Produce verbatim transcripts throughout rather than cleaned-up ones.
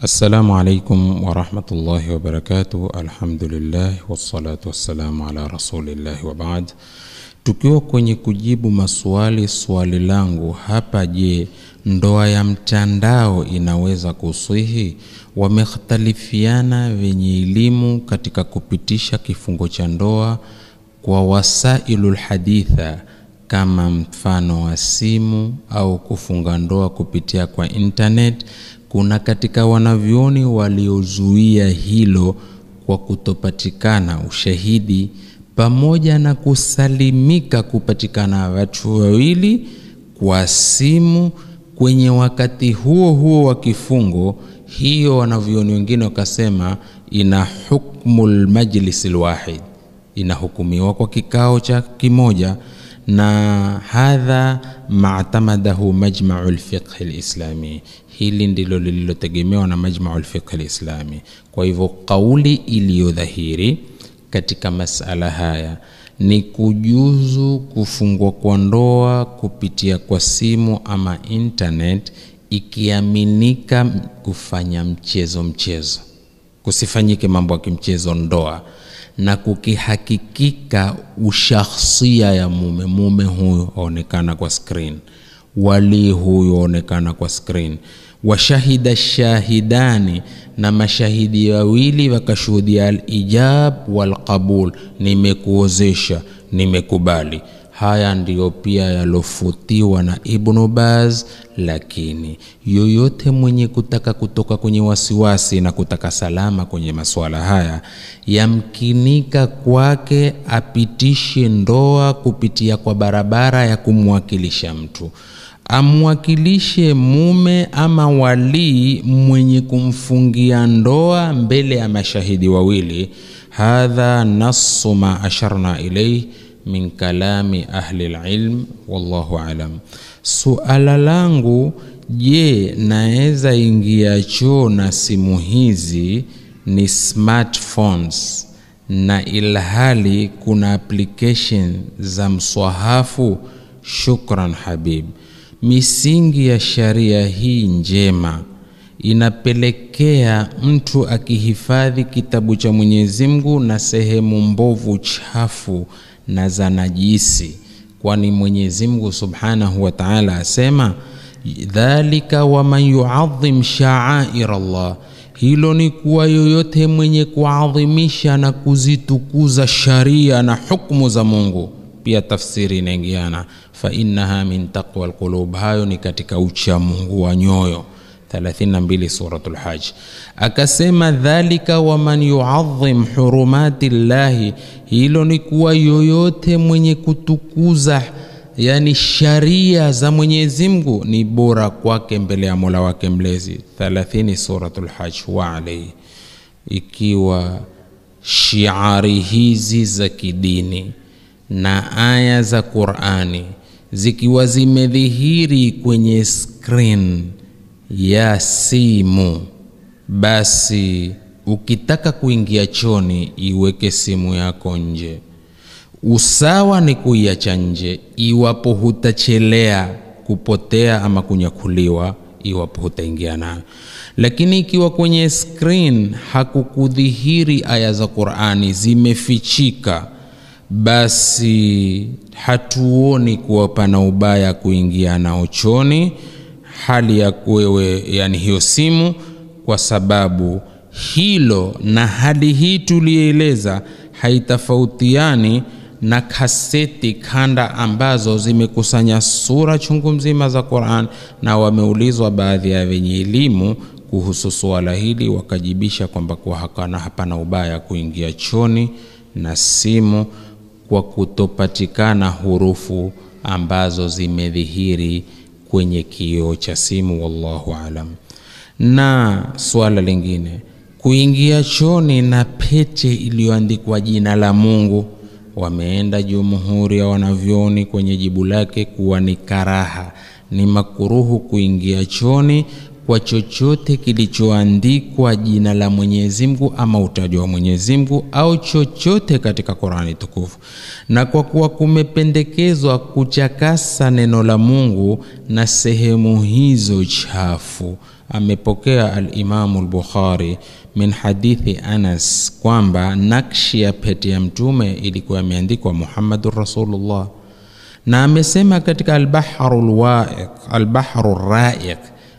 Assalamu alaikum wa rahmatullahi wa barakatuh. Alhamdulillah wassalatu wassalamu ala rasulillah wa ba'd. Tukiwa kwenye kujibu maswali, swali langu hapa, je, ndoa ya mtandao inaweza kuswihi? Wamekhtalifiana wenye elimu katika kupitisha kifungo cha ndoa kwa wasailul haditha kama mfano wa simu au kufunga ndoa kupitia kwa internet. Kuna katika wanavyoni waliozuia hilo kwa kutopatikana ushahidi pamoja na kusalimika kupatikana watu wawili kwa simu kwenye wakati huo huo wa kifungo. Hiyo wanavyoni wengine wakasema ina hukmul majlisil wahid, inahukumiwa kwa kikao cha kimoja, na hadha ma'tamadahu majma'ul fiqh al-islami. Hili ndilo lililotegemewa na majma'ul fiqh al-islami. Kwa hivyo kauli iliyodhahiri katika masala haya ni kujuzu kufungwa kwa ndoa kupitia kwa simu ama internet, ikiaminika kufanya mchezo mchezo, kusifanyike mambo ya kimchezo ndoa, na kukihakikika ushakhsia ya mume mume huyo aonekana kwa screen, wali huyo aonekana kwa screen, washahida shahidani, na mashahidi wawili wakashuhudia al-ijab wal-qabul, nimekuozesha, nimekubali. Haya ndiyo pia yalofutiwa na Ibn Baz. Lakini yoyote mwenye kutaka kutoka kwenye wasiwasi na kutaka salama kwenye masuala haya, yamkinika kwake apitishe ndoa kupitia kwa barabara ya kumwakilisha mtu, amwakilishe mume ama wali mwenye kumfungia ndoa mbele ya mashahidi wawili. Hadha nassu ma asharna ilayhi min kalami ahli alilm, wallahu alam. Suala langu, je, naeza ingia choo na simu hizi ni smartphones na ilhali kuna application za mswahafu? Shukran habib. Misingi ya sharia hii njema inapelekea mtu akihifadhi kitabu cha Mwenyezi Mungu na sehemu mbovu chafu na za najisi, kwani Mwenyezi Mungu Subhanahu wa Ta'ala asema dhalika wa man yu'azzim sha'air Allah. Hilo ni kuwa yoyote mwenye kuadhimisha na kuzitukuza sharia na hukumu za Mungu. Pia tafsiri inaingiana fa innaha min taqwal qulub, hayo ni katika ucha Mungu wa nyoyo. thelathini na mbili suratul Hajj. Akasema dhalika wa man yu'azzim hurumati llahi, hilo ni kuwa yoyote mwenye kutukuza yani sharia za Mwenyezi Mungu ni bora kwake mbele ya Mola wake mlezi. thelathini suratul Hajj. Wa alayhi, ikiwa shiari hizi za kidini na aya za Qur'ani zikiwa zimedhihiri kwenye screen ya simu, basi ukitaka kuingia choni iweke simu yako nje. Usawa ni kuiacha nje iwapo hutachelea kupotea ama kunyakuliwa, iwapo hutaingia nayo. Lakini ikiwa kwenye screen hakukudhihiri aya za Qur'ani, zimefichika, basi hatuoni kuwa pana ubaya kuingia nao choni hali ya kuwewe, yani hiyo simu, kwa sababu hilo na hali hii tulieleza haitafautiani na kaseti kanda ambazo zimekusanya sura chungu mzima za Qur'an. Na wameulizwa baadhi ya wenye elimu kuhusu swala hili, wakajibisha kwamba kwa hakana hapana ubaya kuingia choni na simu kwa kutopatikana hurufu ambazo zimedhihiri kwenye kioo cha simu, wallahu alam. Na swala lingine, kuingia choni na pete iliyoandikwa jina la Mungu, wameenda jumhuri ya wanavyoni kwenye jibu lake kuwa ni karaha, ni makuruhu kuingia choni kwa chochote kilichoandikwa jina la Mwenyezi Mungu ama utajwa wa Mwenyezi Mungu au chochote katika Qur'ani tukufu, na kwa kuwa kumependekezwa kuchakasa neno la Mungu na sehemu hizo chafu. Amepokea al-Imam al-Bukhari min hadithi Anas kwamba nakshi ya pete ya mtume ilikuwa imeandikwa Muhammadur Rasulullah, na amesema katika al-Bahrul Wa'iq al-Bahrur Ra'iq,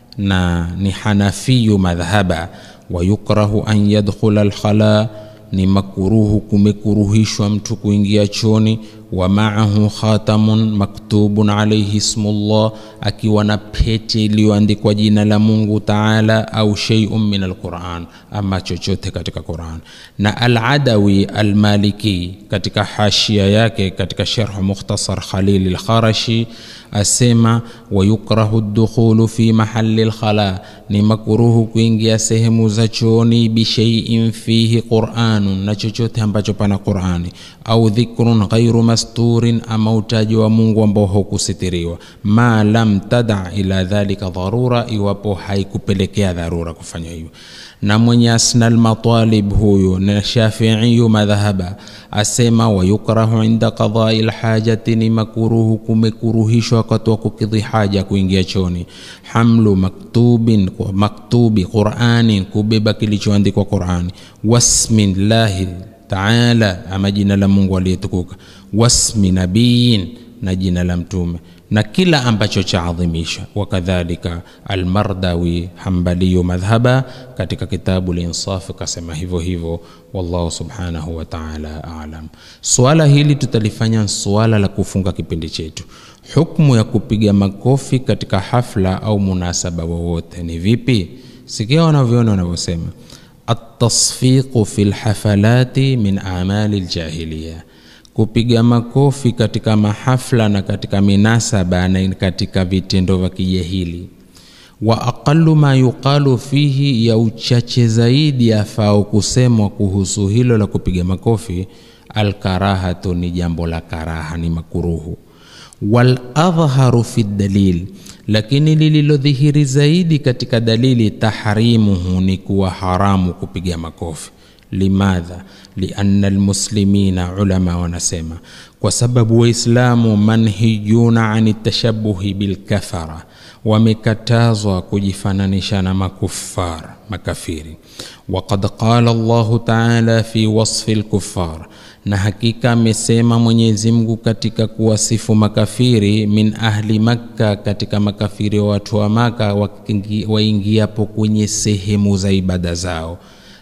na ni Hanafiyu madhhaba, wa yukrahu an yadkhula al-khala, ni makuruhu kumekuruhishwa mtu kuingia choni, wa ma'ahu khatamun maktubun alayhi ismullah, akiwa na pete iliyoandikwa jina la Mungu Taala, au shay'un min al-Qur'an, ama chochote katika Qur'an. Na al-Adawi al-Maliki katika hashia yake katika sharh Mukhtasar Khalil al-Kharashi asema, wa yukrahu ad-dukhulu fi mahalli al-khala, ni makruhu kuingia sehemu za chooni, bi shay'in fihi Qur'anun, na chochote ambacho pana Qur'ani, au dhikrun ghairu masturin, ama utaji wa Mungu ambao hukusitiriwa, ma lam tada ila dhalika dharura, iwapo haikupelekea dharura kufanya hivyo. Na mwenye Asnal Matalib huyo na Shafi'i madhhaba asema, wa yukrahu inda qada'i al-hajati, ni makruhu kumekuruhishwa wakati wa kukidhi haja kuingia choni, hamlu maktubin maktubi Qur'anin, kubeba kilichoandikwa Qur'ani, wasmillahi Taala, ama jina la Mungu aliyetukuka, wasmi nabiyin, na jina la mtume, na kila ambacho chaadhimisha. Wakadhalika al-Mardawi Hanbali madhhaba katika kitabu al-Insaf kasema hivyo hivyo. Wallahu subhanahu wa ta'ala a'lam. Swala hili tutalifanya swala la kufunga kipindi chetu. Hukumu ya kupiga makofi katika hafla au munasaba wowote ni vipi? Sikia wanavyoona wanavyosema, at-tasfiqu fil hafalati min a'mali al-jahiliya, kupiga makofi katika mahafla na katika minasaba na katika vitendo vya kijahili. Wa aqallu ma yuqalu fihi, ya uchache zaidi afao kusemwa kuhusu hilo la kupiga makofi, al-karahatu, ni jambo la karaha, ni makuruhu. Wal adhharu fi dalil, lakini lililodhihiri zaidi katika dalili, tahrimuhu, ni kuwa haramu kupiga makofi. Limadha? Lianna almuslimina, ulama wanasema, kwa sababu waislamu manhijuna ani tashabuhi bilkafara, wamekatazwa kujifananisha na makufar, makafiri. Waqad qala Allahu Ta'ala fi wasfi alkuffar, na hakika amesema Mwenyezi Mungu katika kuwasifu makafiri, min ahli Makka, katika makafiri wa watu wa Makka waingiapo kwenye sehemu za ibada zao.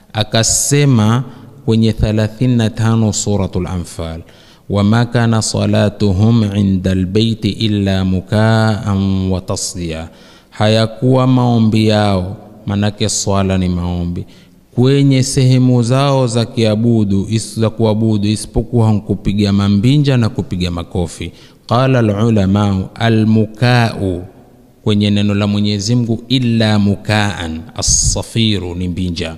Akasema kwenye thelathini na tano suratul Anfal, wama kana salatuhum inda albayti illa mukaan wa tasdiya, hayakuwa maombi yao, manake swala ni maombi, kwenye sehemu zao za kiabudu za kuabudu isipokuwa kupiga mambinja na kupiga makofi. Qala alulama almukau, kwenye neno la Mwenyezi Mungu, illa mukaan, as-safiru ni mbinja,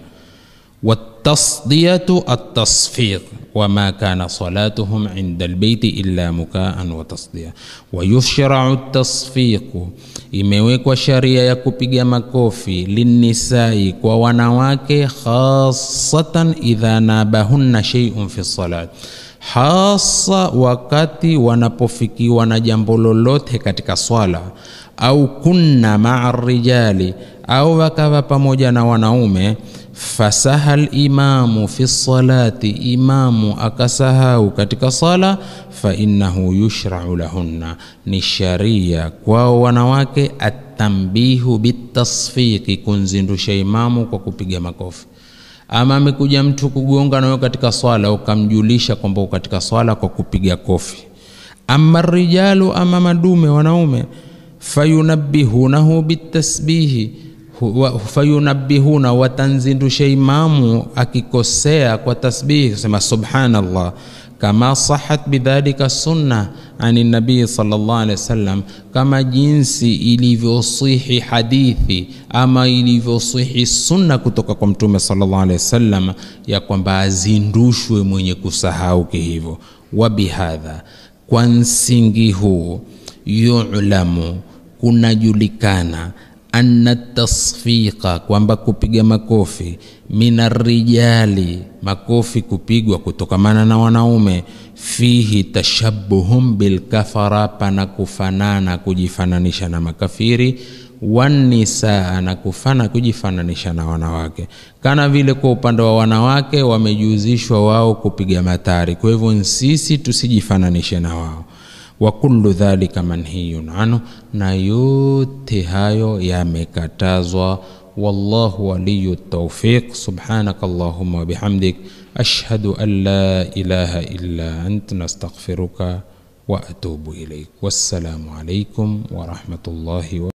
watasdiyatu at-tasfiq, wama kana salatuhum inda albayti illa mukaan wa tasdiya. Wa yushra'u at-tasfiq, imewekwa sharia ya kupiga makofi, linnisai, kwa wanawake, khassatan idha nabahunna shay'un fi salat, hasa wakati wanapofikiwa na jambo lolote katika swala, au kunna ma'a rijali, au wakawa pamoja na wanaume, fasahal imamu fi salati, imamu akasahau katika sala, fa innahu yushra'u lahunna, ni sharia kwa wanawake, atambihu bitasfiqi, kunzindusha imamu kwa kupiga makofi. Ama amekuja mtu kugonga nayo katika swala, ukamjulisha kwamba katika swala kwa kupiga kofi. Amma rijalu, ama madume wanaume, fayunabbihunahu bitasbihi, fayunabbihuna, watanzindusha imamu akikosea kwa tasbih, kusema subhanallah, kama sahat bidhalika sunna ani nabii sallallahu alaihi wasallam, kama jinsi ilivyosihi hadithi ama ilivyosihi sunna kutoka kwa mtume sallallahu alaihi wasallam ya kwamba azindushwe mwenye kusahau hivyo. Wa bihadha, kwa msingi huu, yu'lamu, kunajulikana, anna tasfiqa, kwamba kupiga makofi, minarijali, makofi kupigwa kutokamana na wanaume, fihi tashabbuhum bil kafara, pana kufanana kujifananisha na makafiri, wanisa, na kufana kujifananisha na wanawake. Kana vile kwa upande wa wanawake wamejuzishwa wao kupiga matari, kwa hivyo sisi tusijifananishe na wao. Wa kullu dhalika manhiyun anhu, na yote hayo yamekatazwa. Wallahu waliyut tawfiq. Subhanakallahumma wa bihamdik, ashhadu an la ilaha illa anta, nastaghfiruka wa atubu ilayk. Wassalamu alaykum wa rahmatullahi wa